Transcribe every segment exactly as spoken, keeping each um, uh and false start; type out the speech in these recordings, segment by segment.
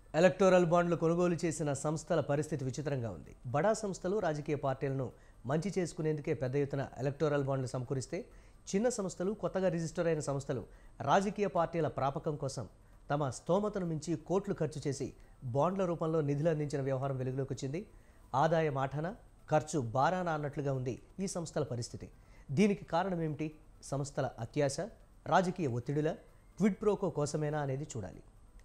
Electoral బాండ్లు కొనుగోలు చేసిన సంస్థల పరిస్థితి విచిత్రంగా ఉంది. బడా సంస్థలు రాజకీయ పార్టీలను మంచి చేసుకునేందుకే పెద్ద ఎత్తున ఎలక్టోరల్ బాండ్లు సమకూరిస్తే, చిన్న సంస్థలు, కొత్తగా రిజిస్టర్ అయిన సంస్థలు రాజకీయ పార్టీల ప్రాపకం కోసం తమ స్తోమతను మించి కోట్లు ఖర్చు చేసి బాండ్ల రూపంలో నిధులు అందించిన వ్యవహారం వెలుగులోకి వచ్చింది. ఆదాయ మాఠన, ఖర్చు బారాన అన్నట్లుగా ఉంది ఈ సంస్థల పరిస్థితి. దీనికి కారణం ఏమిటి? సంస్థల అత్యాశ, రాజకీయ ఒత్తిడిల, క్విడ్ ప్రోకో కోసమేనా అనేది చూడాలి.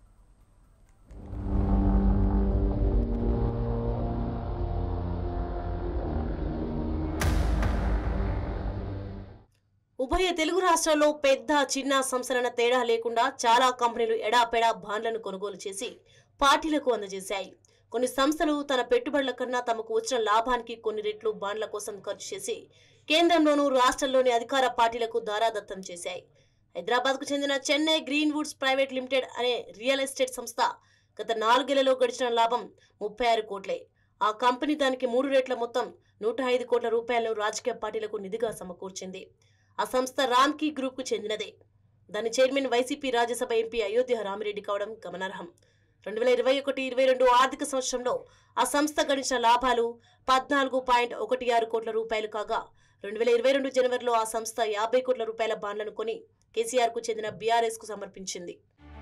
ఉభయ తెలుగు రాష్ట్రాల్లో పెద్ద చిన్న సంస్థలన్న తేడా లేకుండా చాలా కంపెనీలు ఎడాపెడా బాండ్లను కొనుగోలు చేసి పార్టీలకు అందజేశాయి. కొన్ని సంస్థలు తన పెట్టుబడుల కన్నా తమకు వచ్చిన లాభానికి కొన్ని రెట్లు బాండ్ల కోసం ఖర్చు చేసి కేంద్రంలోనూ రాష్ట్రంలోని అధికార పార్టీలకు దారాదత్తం చేశాయి. హైదరాబాద్ కు చెందిన Chennai Green Woods private limited అనే రియల్ ఎస్టేట్ సంస్థ గత నాలుగేళ్లలో గడిచిన లాభం ముప్పై ఆరు కోట్లే. ఆ కంపెనీ దానికి మూడు రెట్ల మొత్తం నూట ఐదు కోట్ల రూపాయలను రాజకీయ పార్టీలకు నిధిగా సమకూర్చింది. ఆ సంస్థ రామ్కీ గ్రూప్ కు చెందినదే. దాని చైర్మన్ వైసీపీ రాజ్యసభ ఎంపీ అయోధ్య రామిరెడ్డి కావడం గమనార్హం. రెండు వేల ఇరవై ఒకటి ఇరవై రెండు ఆర్థిక సంవత్సరంలో ఆ సంస్థ గడించిన లాభాలు పద్నాలుగు పాయింట్ ఒకటి ఆరు కోట్ల రూపాయలు కాగా, రెండు వేల ఇరవై రెండు జనవరిలో ఆ సంస్థ యాభై కోట్ల రూపాయల బాండ్లను కొని కేసీఆర్ కు చెందిన బీఆర్ఎస్ కు సమర్పించింది.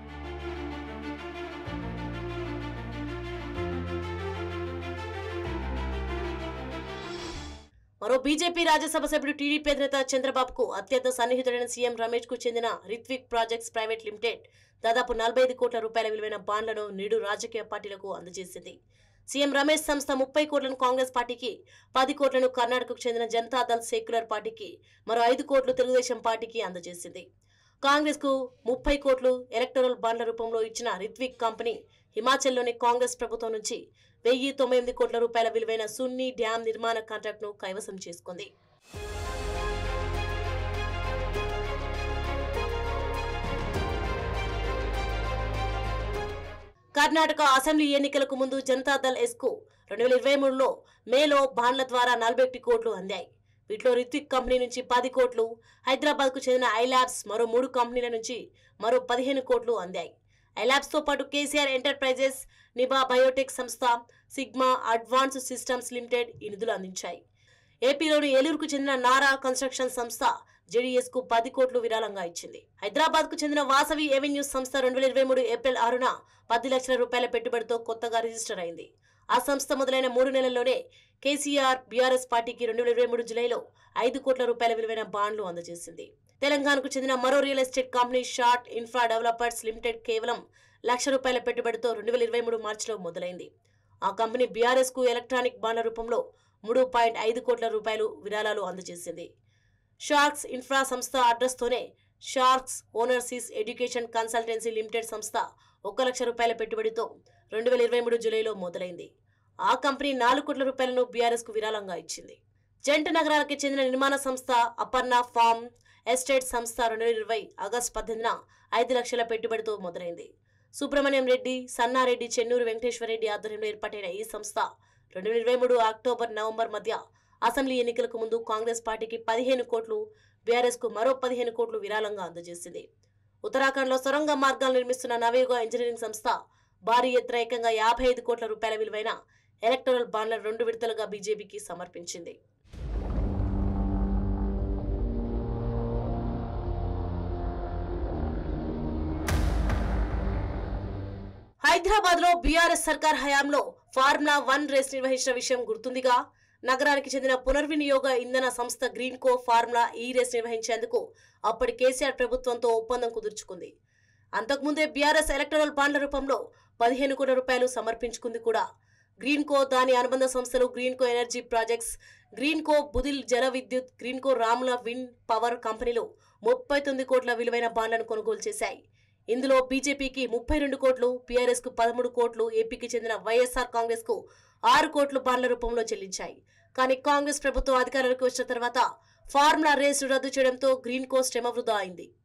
మరో బీజేపీ రాజ్యసభ సభ్యుడు టీడీపీ అధినేత చంద్రబాబుకు అత్యంత సన్నిహితుడైన సీఎం రమేష్ కు చెందిన రిత్విక్ ప్రాజెక్ట్స్ ప్రైవేట్ లిమిటెడ్ దాదాపు నలభై ఐదు కోట్ల రూపాయల విలువైన బాండ్లను నేడు రాజకీయ పార్టీలకు అందజేసింది. సీఎం రమేష్ సంస్థ ముప్పై కోట్లను కాంగ్రెస్ పార్టీకి, పది కోట్లను కర్ణాటకకు చెందిన జనతాదళ్ సెక్యులర్ పార్టీకి, మరో ఐదు కోట్లు తెలుగుదేశం పార్టీకి అందజేసింది. కాంగ్రెస్ కు ముప్పై కోట్లు ఎలక్టోరల్ బాండ్ల రూపంలో ఇచ్చిన రిత్విక్ కంపెనీ హిమాచల్లోని కాంగ్రెస్ ప్రభుత్వం నుంచి వెయ్యి తొంభై ఎనిమిది కోట్ల రూపాయల విలువైన సున్నీ డ్యాం నిర్మాణ కాంట్రాక్ట్ ను కైవసం చేసుకుంది. కర్ణాటక అసెంబ్లీ ఎన్నికలకు ముందు జనతాదళ్ ఎస్ కు రెండు వేల ఇరవై మూడులో మేలో బాండ్ల ద్వారా నలభై ఒకటి కోట్లు అందాయి. వీటిలో రిత్విక్ కంపెనీ నుంచి పది కోట్లు, హైదరాబాద్ కు చెందిన ఐలాబ్స్ మరో మూడు కంపెనీల నుంచి మరో పదిహేను కోట్లు అందాయి. ఐలాబ్స్ తో పాటు కేసీఆర్ ఎంటర్ప్రైజెస్, నిబా బయోటెక్ సంస్థ, సిగ్మా అడ్వాన్స్ సిస్టమ్స్ లిమిటెడ్ ఈ నిధులు అందించాయి. ఏపీలోని ఏలూరుకు చెందిన నారా కన్స్ట్రక్షన్ సంస్థ జేడీఎస్ కు పది కోట్లు విరాళంగా ఇచ్చింది. హైదరాబాద్ కు చెందిన వాసవి ఎవెన్యూస్ సంస్థ రెండు వేల ఇరవై మూడు ఏప్రిల్ ఆరున పది లక్షల రూపాయల పెట్టుబడితో కొత్తగా రిజిస్టర్ అయింది. ఆ సంస్థ మొదలైన మూడు నెలల్లోనే కేసీఆర్ బీఆర్ఎస్ పార్టీకి రెండు వేల ఇరవై మూడు జులైలో ఐదు కోట్ల రూపాయల విలువైన బాండ్లు అందజేసింది. తెలంగాణకు చెందిన మరో real estate company Short Infra Developers Limited కేవలం లక్ష రూపాయల పెట్టుబడితో రెండు వేల ఇరవై మూడు మార్చిలో మొదలైంది. ఆ కంపెనీ బీఆర్ఎస్ కు ఎలక్ట్రానిక్ బాండ్ల రూపంలో మూడు పాయింట్ ఐదు కోట్ల రూపాయలు విరాళాలు అందజేసింది. షార్క్స్ ఇన్ఫ్రా సంస్థ అడ్రస్ తోనే Sharks Overseas Education Consultancy Limited సంస్థ ఒక లక్ష రూపాయల పెట్టుబడితో రెండు వేల ఇరవై మూడు జూలైలో మొదలైంది. ఆ కంపెనీ నాలుగు కోట్ల రూపాయలను బీఆర్ఎస్ కు విరాళంగా ఇచ్చింది. జంట నగరాలకి చెందిన నిర్మాణ సంస్థ అపర్ణ ఫార్మ్ ఎస్టేట్ సంస్థ రెండు వేల ఇరవై ఆగస్టు పద్దెనిమిదిన ఐదు లక్షల పెట్టుబడితో మొదలైంది. సుబ్రహ్మణ్యం రెడ్డి, సన్నారెడ్డి, చెన్నూరు వెంకటేశ్వర రెడ్డి ఆధ్వర్యంలో ఏర్పాటైన ఈ సంస్థ రెండు వేల ఇరవై మూడు అక్టోబర్ నవంబర్ మధ్య అసెంబ్లీ ఎన్నికలకు ముందు కాంగ్రెస్ పార్టీకి పదిహేను కోట్లు, బీఆర్ఎస్ కు మరో పదిహేను కోట్లు విరాళంగా అందజేసింది. ఉత్తరాఖండ్ లో సొరంగ మార్గాలు నిర్మిస్తున్న నవయుగ ఇంజనీరింగ్ సంస్థ భారీ ఎత్తున ఏకంగా యాభై ఐదు కోట్ల రూపాయల విలువైన ఎలక్టోరల్ బాండ్లను రెండు విడతలుగా బీజేపీకి సమర్పించింది. హైదరాబాద్ లో బీఆర్ఎస్ సర్కార్ హయాంలో ఫార్ములా వన్ రేస్ నిర్వహించిన విషయం గుర్తుందిగా. నగరానికి చెందిన పునర్వినియోగ ఇంధన సంస్థ Greenko Formula E race నిర్వహించేందుకు అప్పటి కేసీఆర్ ప్రభుత్వంతో ఒప్పందం కుదుర్చుకుంది. అంతకుముందే బీఆర్ఎస్ ఎలక్టోరల్ బాండ్ల రూపంలో పదిహేను కోట్ల రూపాయలు సమర్పించుకుంది కూడా. గ్రీన్ కో, దాని అనుబంధ సంస్థలు Greenko Energy Projects, Greenko Budhil జల విద్యుత్, గ్రీన్ కో రాముల విండ్ పవర్ కంపెనీలు ముప్పై తొమ్మిది కోట్ల విలువైన బాండ్లను కొనుగోలు చేశాయి. ఇందులో బీజేపీకి ముప్పై రెండు కోట్లు, బీఆర్ఎస్ కు పదమూడు కోట్లు, ఏపీకి చెందిన వైఎస్ఆర్ కాంగ్రెస్ కు ఆరు కోట్లు బాండ్ల రూపంలో చెల్లించాయి. కానీ కాంగ్రెస్ ప్రభుత్వం అధికారంలోకి వచ్చిన తర్వాత ఫార్ములా రేసు రద్దు చేయడంతో గ్రీన్ కో శ్రమ వృధా అయింది.